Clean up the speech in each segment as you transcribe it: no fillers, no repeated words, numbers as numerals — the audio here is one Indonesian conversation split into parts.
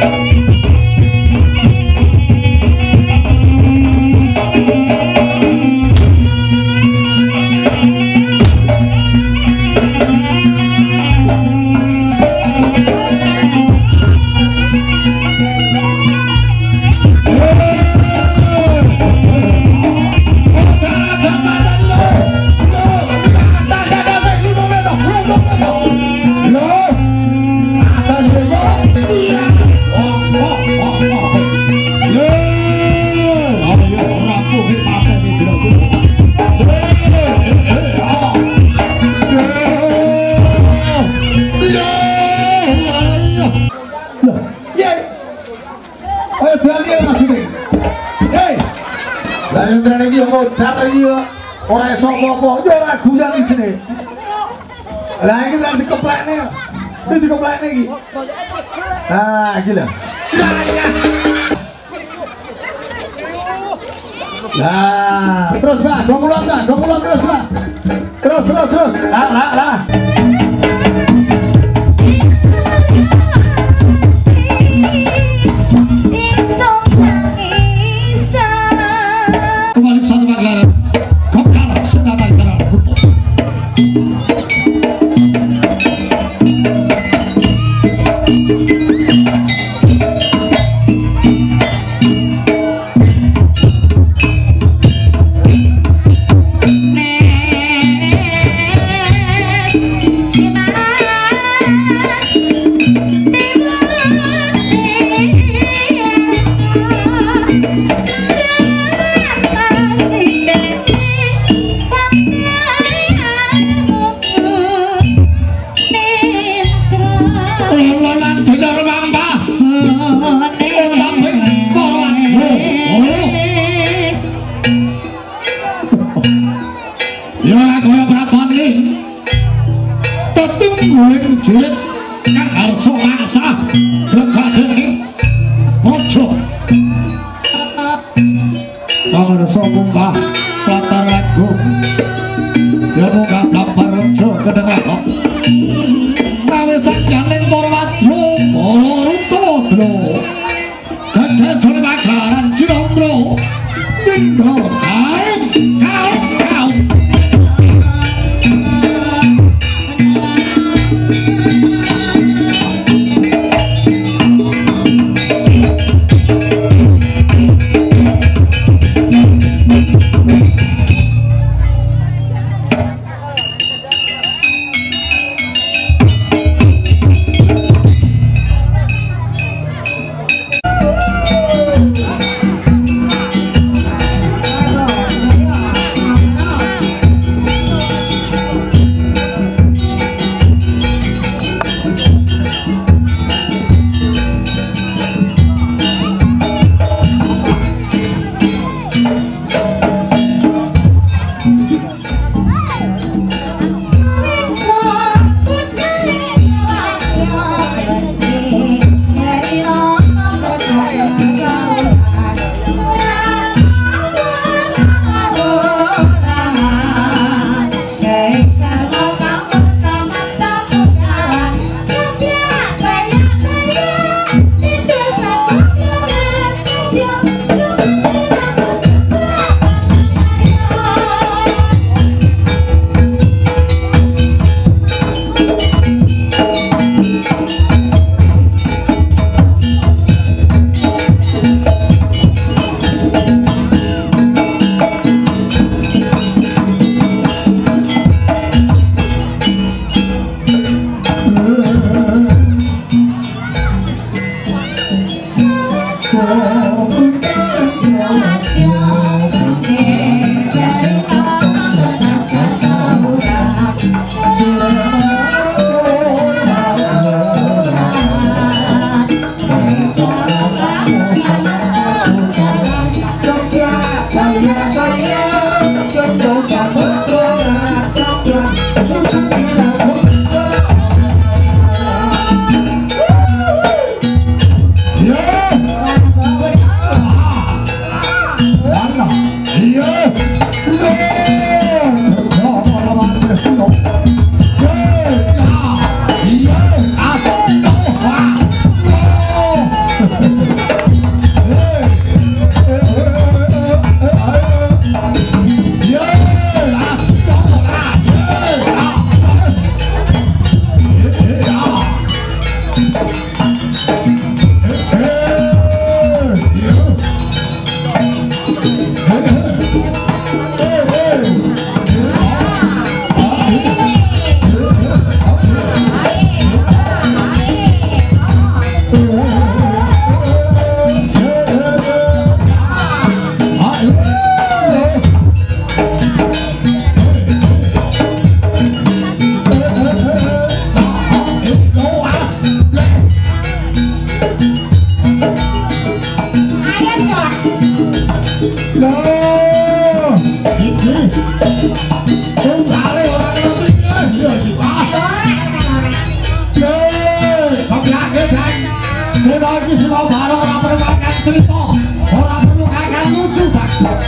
Orang esok bobo, dia lagu yang di sini. Lah ini nanti dikeplek nih, ini dikeplek nih. Nah, gila. Nah, terus Pak, 20 terus Pak. Terus. Lah. Kembali satu pagelaran. Go! iki sing bareng ora perlu makan cerita. Ora perlu kakak lucu, Pak.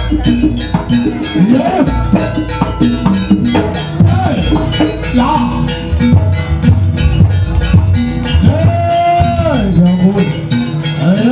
Iya. Hei. Ya. Hei, ya ampun. Ayo.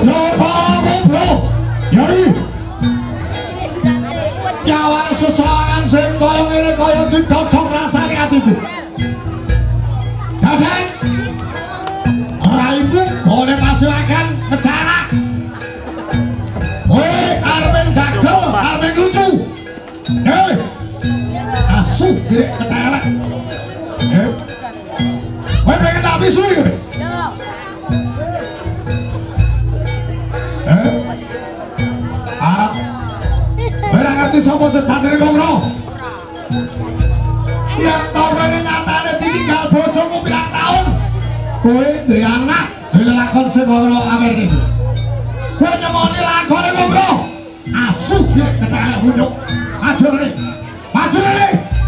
Bro. Yori. Nyawa sesawangan sing kaya ngene kaya didodong rasane atiku. Dadeng. Raimu boleh masukkan bicara. Woi, armen gagal, armen lucu. Asuh direk ketelek. Woi, pengen tak bisu iki. Barang ngerti sapa sejatine kongro. Ya tau kene nyatane ditinggal bojomu pirang tahun. Kowe duwe anak, dilakon sing kongro Amerika iki. Kowe nyemoni lakone kongro. Asuh direk ketelek bunyuk. Maju rene. Maju rene.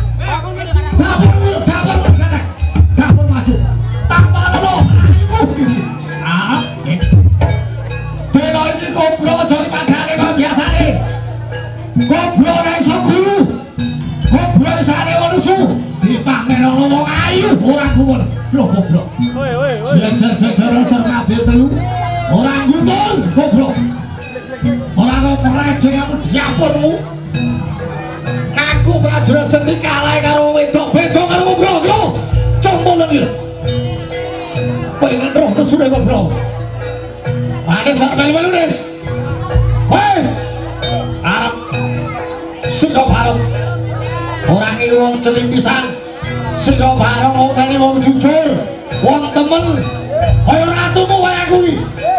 Dapur maju. Tanpa lo. Ah, bela iki kongro aja dipadane kaya biasane. Goblok ora iso guru. Goblok sare ono su. Dipamer ngomong ayu ora gumun. Lho goblok. Woi. Jajar kabeh telu. Ora gumun goblok. Ora ngomong aja kamu diapunmu. Aku prajurit seni kalah karo wedok beda karo goblok lho. Contone iki. Pengen roh kesune goblok. Ane sampe melu Des. Woi. Arep Sing bareng orang ini wong celing pisan. Sing bareng ngomongane wong jujur, wong temen kaya ratumu kaya kuwi.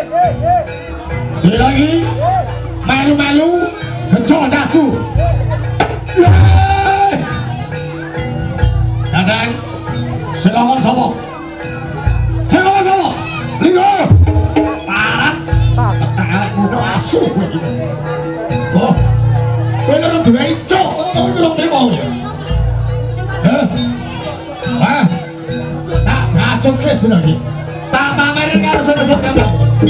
Lagi melu-melu kencok dasu. Dadang sing ngomong sapa? Sing ngomong sapa? Linggo. Parat. Tak kudu asu kowe. Oh. Kowe ora duwe cok, kowe ora temo. Heh. Wah. Tak ngacuk ke bener iki. Tak pamerin karo sesuk kamu.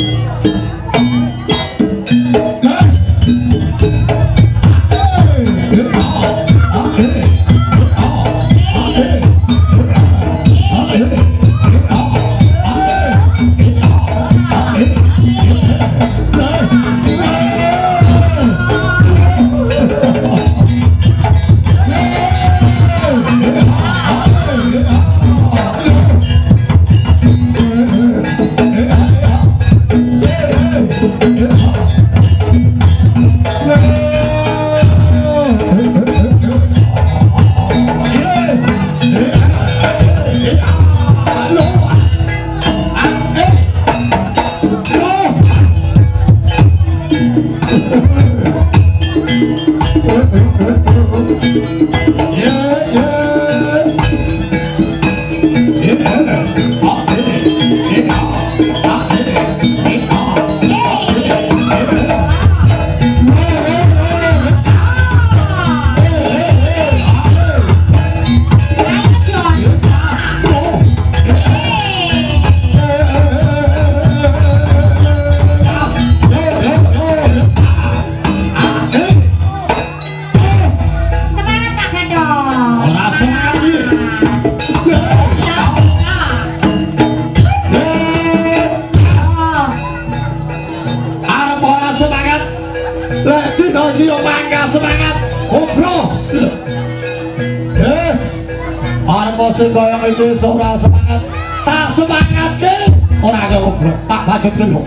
Sing kaya iki ora semangat, tak semangatke ora goblok, tak bacot dulu.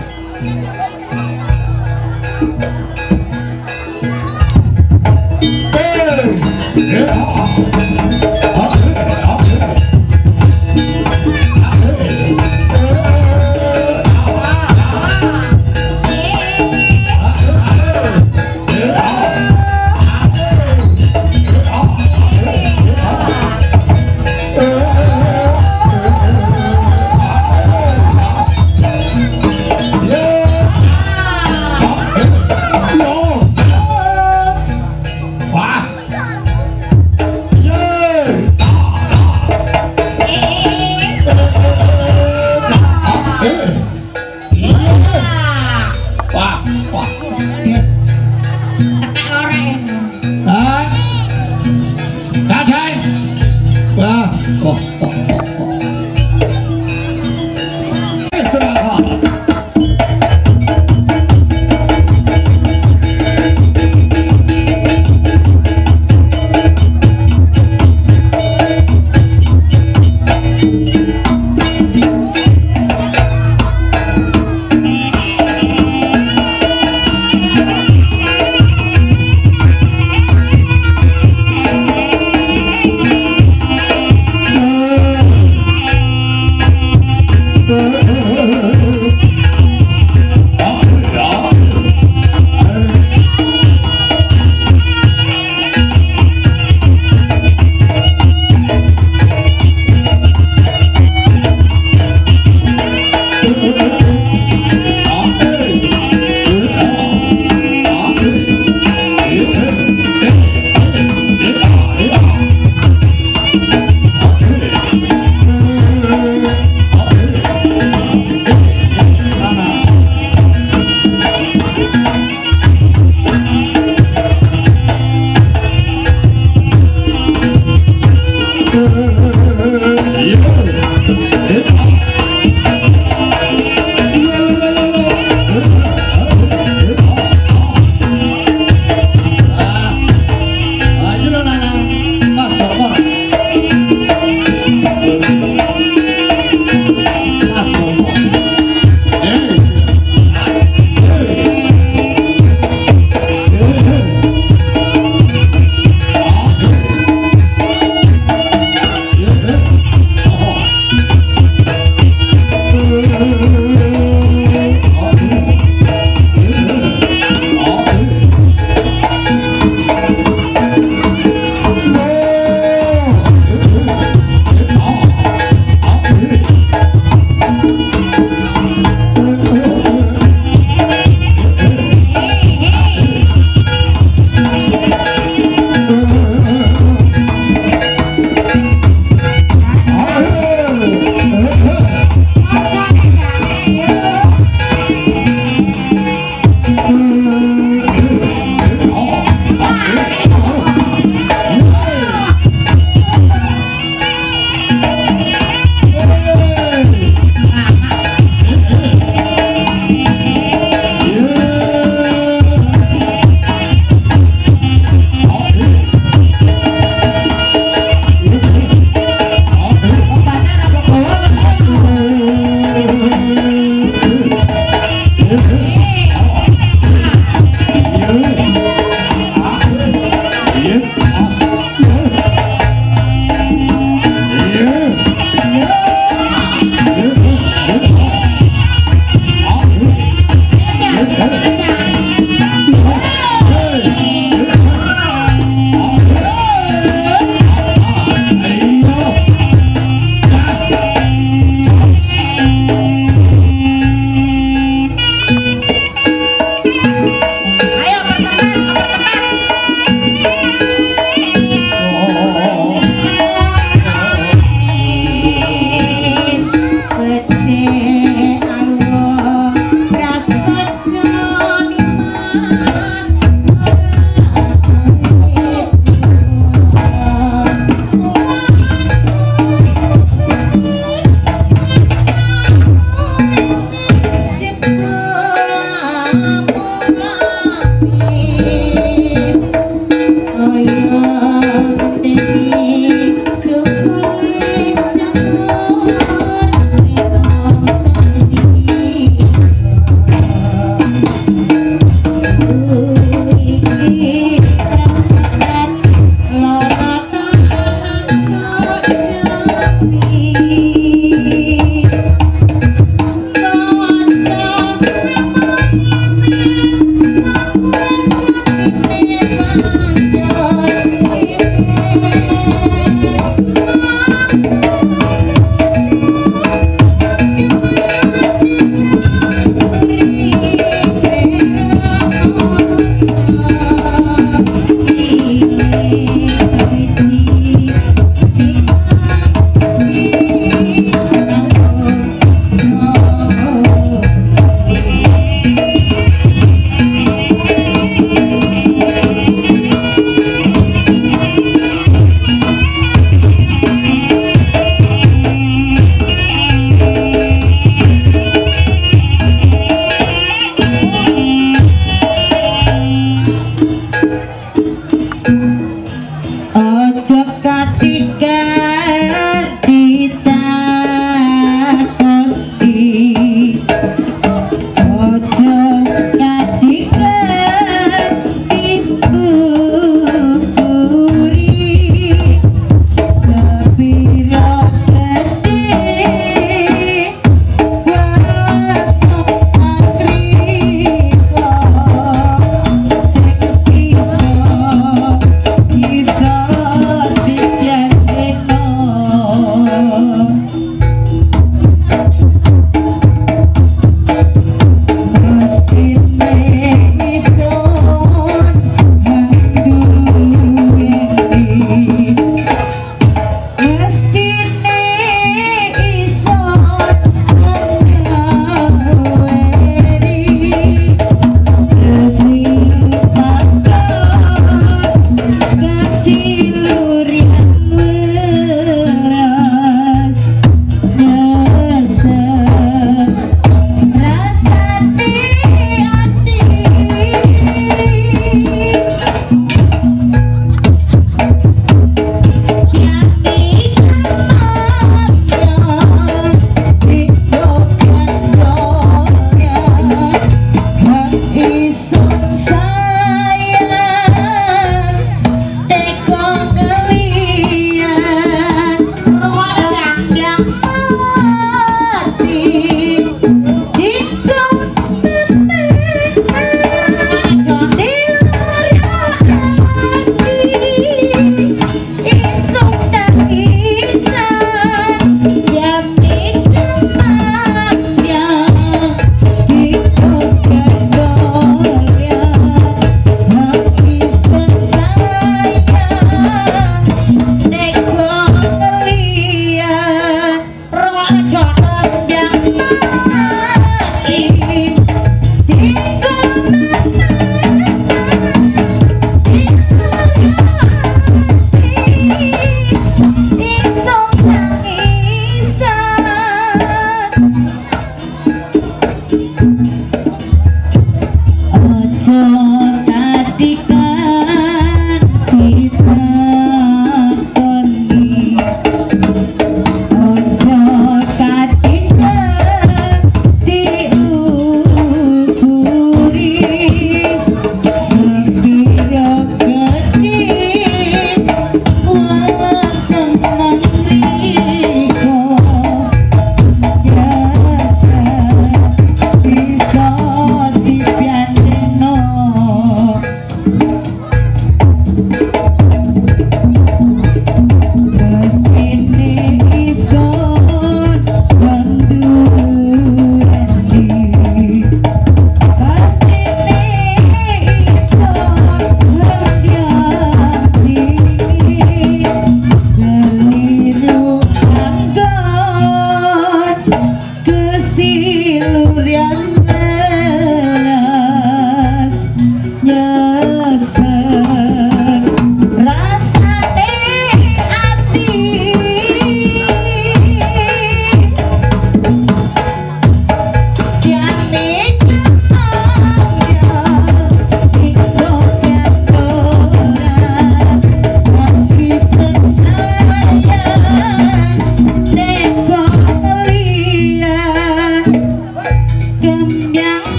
Yeah.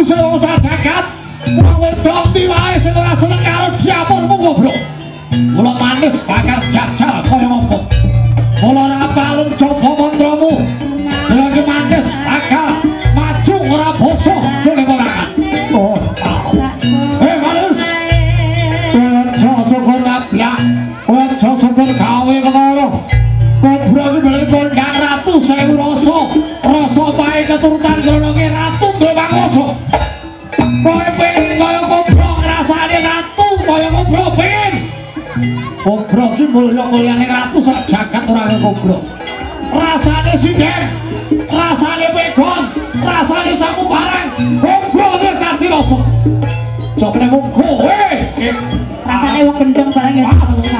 sewa jagat wong wedok ndi wae sing ora seneng karo diapurmu goblok. Mula manis bakal jajal kaya ngopo. Mula ora balung coba mantramu. Lagi manis bakal maju ora bosok jane korangan. Oh. Manis. Ojo syukur lablak. Ojo syukur gawe karo. Kobra iki bali kondang ratu sewu rasa. Rasa pae keturunan golonge ratu Dewangoso. Kowe pengen kaya kobra ngrasane ratu kaya kobra pengen. Kobra iki mulya-mulyane ratu sak jagat ora kaya kobra. Rasane sinden, rasane pegon, rasane sapu barang. Kobra wis ganti rasa. Coba mung kowe. Rasane wong gendeng barang ya.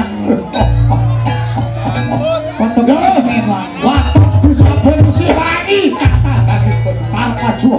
Wah, bisa bersih lagi. Para maju.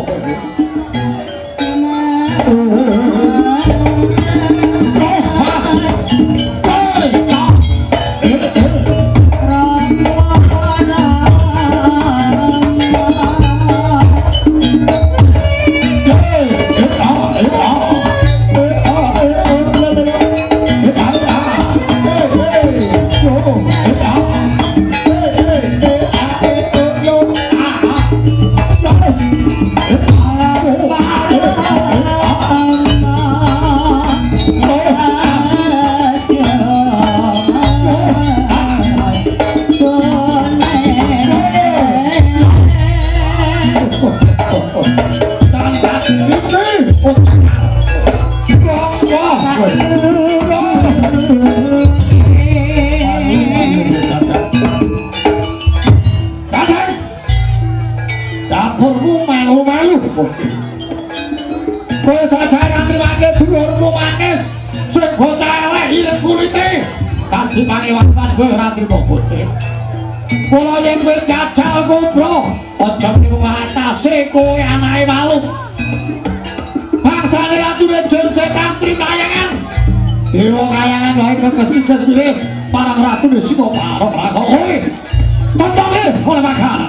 Dapurmu melu-melu. Kowe sajaran ngliwake dulurmu manis sing bocah elek ireng kulite. Dadi pangewan-ewan kowe ora trimo putih. Kula yen kowe jajal kobra, aja niku atase kowe anake waluk. Bangsane ratu rejon setan primayangan. Dewa kayangan wae kekesih wiris parang ratu wis sing parok lakok kowe. Tontonge oleh makanan.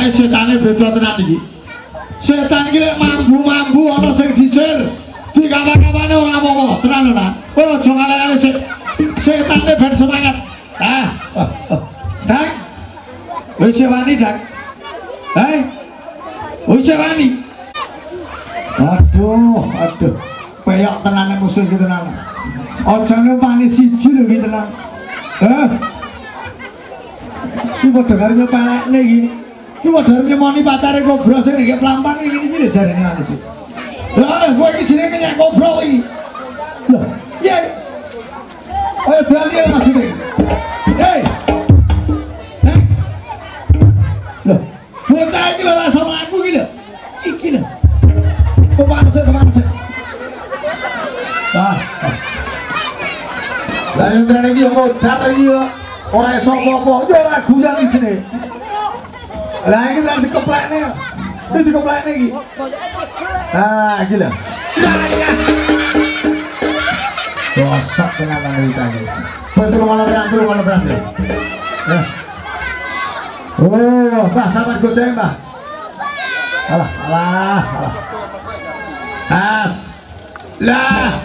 setane beda tenan iki. Setan iki lek mambu-mambu ana sing disir. Di kamar-kamane ora apa-apa, tenan lho, Nak. Oh, aja ngale-ngale sik. Setane ben semangat. Dak. Wis wani, Dak. Wis wani. Aduh. Peyok tenane musuh iki tenan. Aja ngewani siji lho iki tenan. Iki padha karo nyepelekne iki. Iki padha nyemoni pacare kobra sing nggih plampang iki lho jarene manis. Lah, gue iki jenenge nyek kobra iki. Loh, iya. Ayo berani Mas iki. Hei. Loh, bocah iki lho sama aku iki lho. Iki lho. Kemana sih? Lah yang tadi iki modar iki ora iso apa-apa, yo ora guyang iki jenenge. Lah iki tak dikeplekne. Iki dikeplekne iki. Iki lho. Dosak tenan nang iki. Betul malah berangkat. Oh, Mbah sampean goceng, Mbah. Alah. Lah.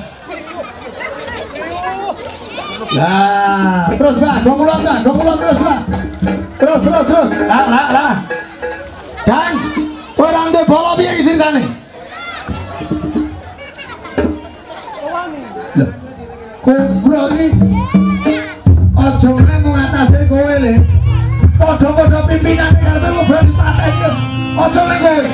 Terus Mbah, gomulon terus Mbah. Terus. Lah. Dan orang de bola piye iki cintane? Lho. Kobra iki aja nemu atase kowe le. Padha-padha pimpinane karepe kobra dipateni. Aja nek kowe.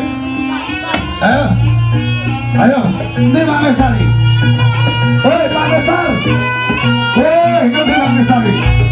Ayo, ini Pak Mesari. Hei Pak Mesar. Hei, ini Pak Mesari.